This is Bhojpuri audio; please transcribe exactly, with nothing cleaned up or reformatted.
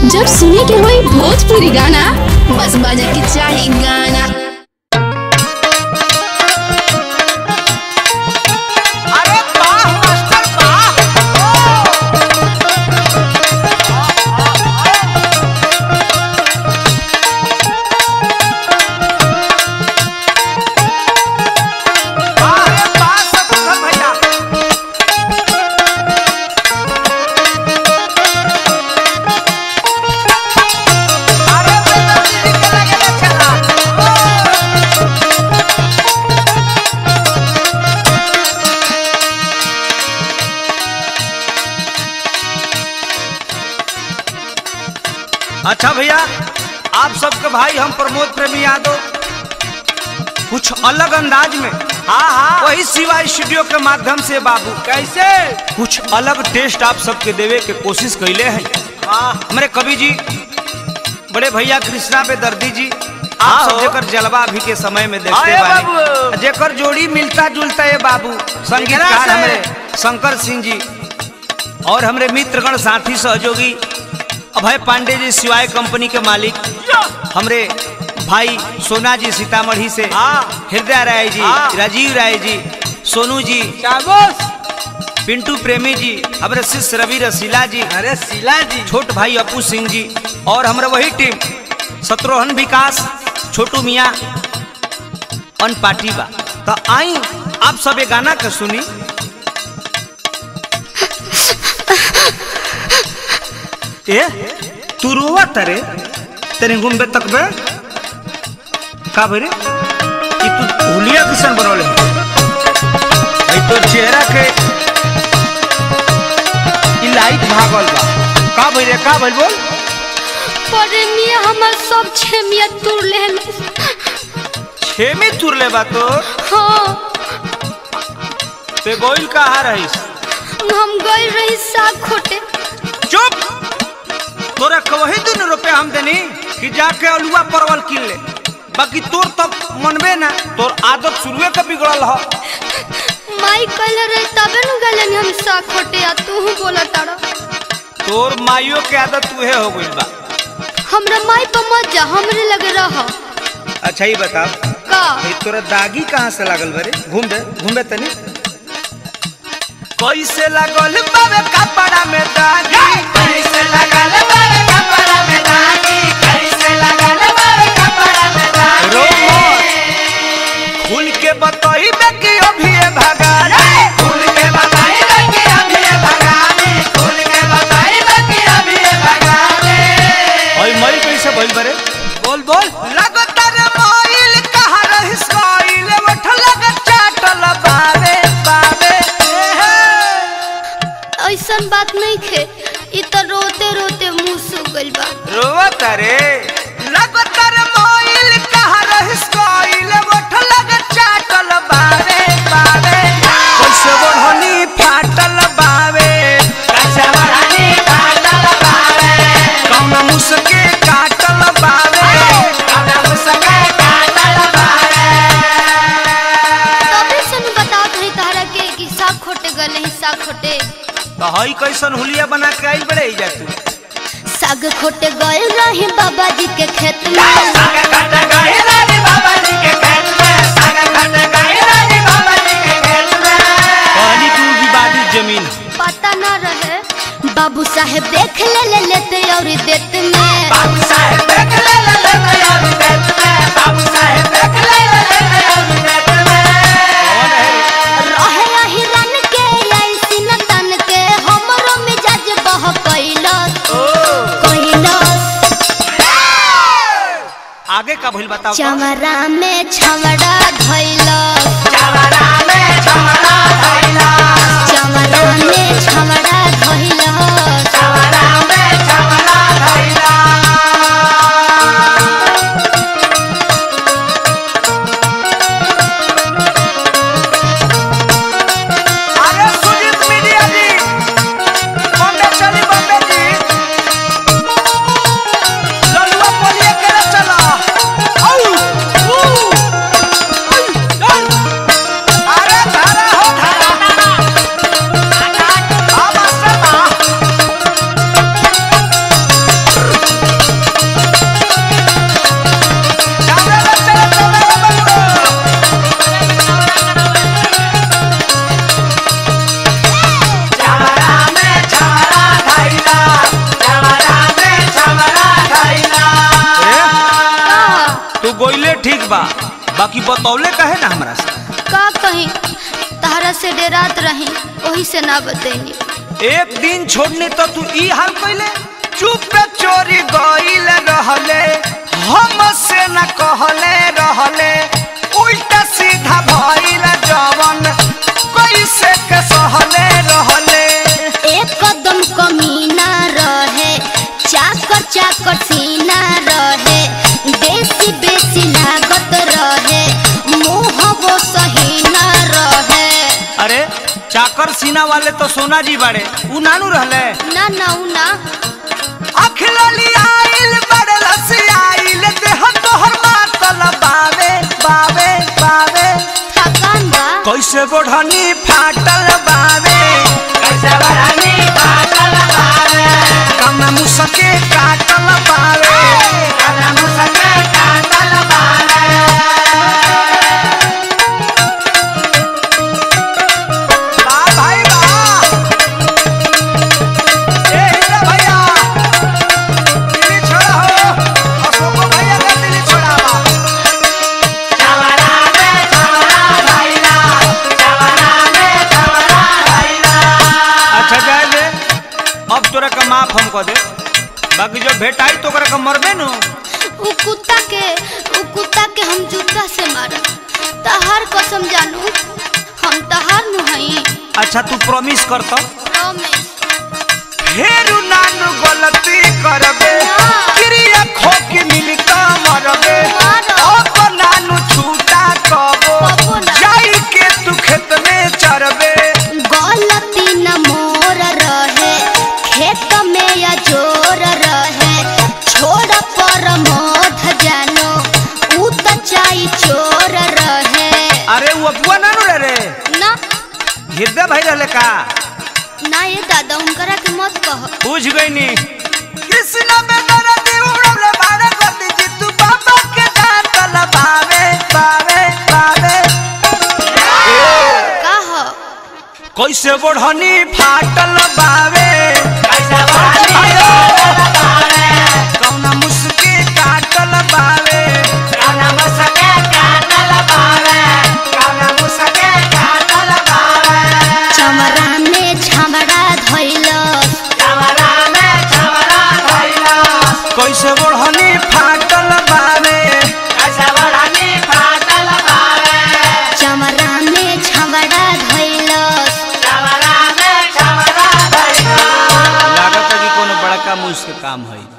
जब सुने के होई भोजपुरी गाना बस बजे के चाही गाना। अच्छा भैया, आप सबके भाई हम प्रमोद प्रेमी यादव कुछ अलग अंदाज में हाँ हाँ वही शिवा स्टूडियो के माध्यम से बाबू कैसे कुछ अलग टेस्ट आप सबके देवे के कोशिश कैले हैं। हमारे कवि जी बड़े भैया कृष्णा पे दर्दी जी आप सब जेकर जलवा अभी के समय में देखते बानी, जेकर जोड़ी मिलता जुलता है बाबू संगीतकार हमारे शंकर सिंह जी और हमारे मित्रगण साथी सहयोगी अभय पांडे जी शिवाय कंपनी के मालिक हमरे भाई सोना जी सीतामढ़ी से, हृदय राय जी, राजीव राय जी, सोनू जी, पिंटू प्रेमी जी, हमारे शिष्य रवि रसीला जी, अरे सीला जी, छोट भाई अपू सिंह जी और हमारे वही टीम शत्रुघ्न विकास, छोटू मियाँ अन पार्टी बा। तो आई आप सब ये गाना का सुनी। ए तू रोवा तरे तेरे घूमबे तक बे का भरे कि तू हुलिया किसन बनौले भाई तो चेहरा के लाइट भागल बा का भरे का भइल बोल परे मिया हमर सब छेमिया तुर लेहन छेमी तुर ले बा तो हां ते गोइल कहां रहिस हम गइल रही साग खोटे। चुप तोरा कवही दिन रुपए हम देनी कि जाके अलुआ परवल किन ले, बाकी तोर तब मनबे ना तोर आदत शुरुए के बिगड़ल ह। माई कहले रहे तबे न गलन हम साग खोटे आ तू बोला तारा तोर माइयो के आदत तुहे हो गइल बा। हमरा माई पे मत जा हमरे लगे रह। अच्छा ही बता का ए तोरा दागी कहां से लागल बरे घूमबे घूमबे तनी कैसे लागल बाबे कपड़ा में दागी कैसे लागल बाबे कपड़ा में दागी कैसे लागल बाबे कपड़ा में दागी रो खुल के बताइबे कि अभी भगानी खुल के बताइबे कि अभी भगानी खुल के बताइबे कि अभी भगानी ओए मई कैसे भइल बरे बोल बोल लगतर मोइल कहां रहिस कोइल उठ लग चाटल बावे बावे ऐसन बात नहीं खे इ त रोते रोते मुंह सूख गइल बा। रोवत रे लगतर मोइल कहां रहिस कोइल उठ लग चाटल बावे बावे कैसे बढ़नी फाटल बावे कैसे बढ़नी फाटल बावे कौन मुसके काटल बावे कौन मुसके काटल बावे तबे सन बताओ थई तारा के कि साग खोटे गले ही साग खोटे तो हई कैसन हुलिया बना के आई बड़े जा तू साग खोटे गए रहे बाबा जी के खेत में साग खोटे गए रहे बाबा जी के खेत में साग खोटे गए रहे बाबा जी के खेत में पानी तू विवादित जमीन पता ना रहे बाबू साहेब देख ले ले लेते और देते में बाबू साहेब देख ले ले लेते और देते में बाबू साहेब देख ले ले लेते और देते में कौन है रहे रही रन के ऐसी न तन के हमरो मिजाज बह कैलस कैलस आगे का भइल बताओ चमरा में छमड़ा धइलस चमरा में छमड़ा धइलस चमरा में छमड़ा धइलस चमरा में छमड़ा धइलस अरे सुजीत मीडिया जी बॉम्बे चली बॉम्बे जी ललुआ बोलिए करे चला आउ अरे धारा हो धारा बा, बाकी बतौले कहे ना हमरा से। का कहीं तहरा से डेरात रही वही से ना बतैनी। एक दिन छोड़ने तो तू ई हाल कइले, चुप चोरी गइल रहले, हमसे न कहले रहले, उल्टा सीधा भइल जवन कैसे के सहले रहले। एक कदम कमीना रहे, चाकर चाकर सीना रहे, बेसी बेसी लागत रहे, मुँह वो सही ना रहे। अरे चाकर सीना वाले तो सोना जी बाड़े, उ नानू रहले ना ना उ ना। अखलली आइल बड़ लसी आइल, देह तोहर मातल बावे बावे बावे। थकान बा कैसे बढ़नी फाटल बावे, कैसे बढ़नी फाटल बावे, कम मुसके काटल बावे, कम मुसके काटल बावे। वाह भाई वाह, ए हिंदा भैया दिल्ली छोड़ा हो, अशोक भैया का दिल्ली छोड़ा बा। चवरा में चवरा भैया, चवरा में चवरा भैया। अच्छा जाए दे, अब तोरा का माफ हम कह दे, बाकी जो भेटाई तो ओकरा का मरबे नु। उ कुत्ता के उ कुत्ता के हम जूता से मारा, तहार कसम जानू हम तहार नु हई। अच्छा तू प्रॉमिस कर तो, प्रॉमिस। फेरू नानू गलती करबे, ना। क्रिया खो के मिल का मरबे, मारो। अब नानू छूटा कबो, कबो ना। जाई के तू खेत में चरबे। गलती न मोर रहे, खेत में या जोर रहे, छोड़ पर मोध जानो उ त चाई चोर रहे। अरे वो अबुआ नानू रे रे, ना हृदय भाई रहले का? ना ये दादा उनकरा के मत कह। बुझ गई नी। कृष्ण में दर्द उड़ले बाड़े गति जी, तू बाबा के दांतल बावे बावे बावे। का ह कैसे बढ़नी फाटल बावे, कैसे बढ़नी फाटल बावे, कौना मुसके काटल बावे, कौना मुसके काटल बावे, कौना मुसके काटल बावे। चमरा में छमड़ा धइलस, चवरा में चवरा धइलस, कैसे बढ़नी फाटल बावे, कैसे बढ़नी फाटल बावे, चमरा में छमड़ा धइलस। चवरा में चवरा धइलस। लागत है कि कोनो बड़का मुझ से काम है।